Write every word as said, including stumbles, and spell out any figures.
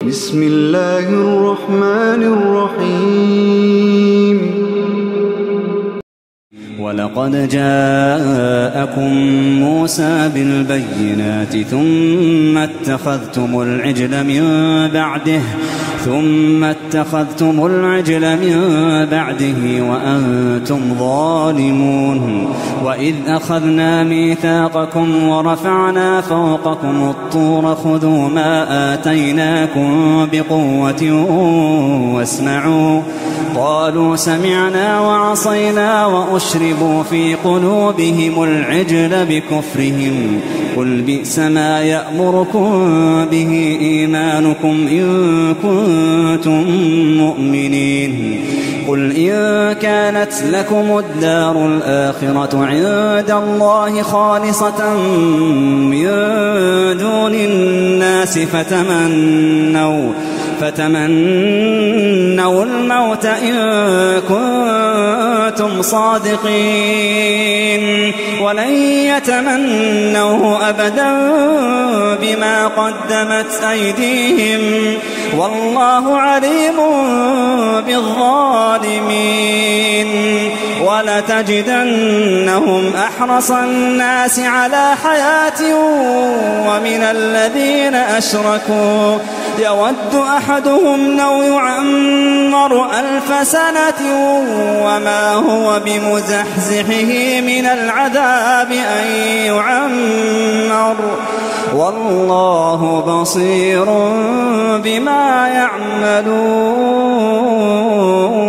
بسم الله الرحمن الرحيم. ولقد جاءكم موسى بالبينات ثم اتخذتم العجل من بعده ثم اتخذتم العجل من بعده وأنتم ظالمون. وإذ أخذنا ميثاقكم ورفعنا فوقكم الطور خذوا ما آتيناكم بقوة واسمعوا. قالوا سمعنا وعصينا وأشربوا في قلوبهم العجل بكفرهم. قل بئس ما يأمركم به إيمانكم إن كنتم مؤمنين. قل إن كانت لكم الدار الآخرة عند الله خالصة من دون الناس فتمنوا فتمنوا الموت إن كنتم صادقين ولن يتمنوه أبدا بما قدمت أيديهم والله عليم بالظالمين. ولتجدنهم أحرص الناس على حياة ومن الذين أشركوا يود أحدهم لو يعمر ألف سنة وما هو بمزحزحه من العذاب أن يعمر والله بصير بما يعملون.